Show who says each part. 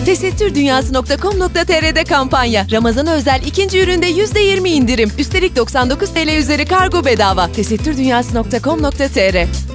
Speaker 1: Tesettürdünyası.com.tr'de kampanya. Ramazan'a özel ikinci üründe %20 indirim. Üstelik 99 TL üzeri kargo bedava. Tesettürdünyası.com.tr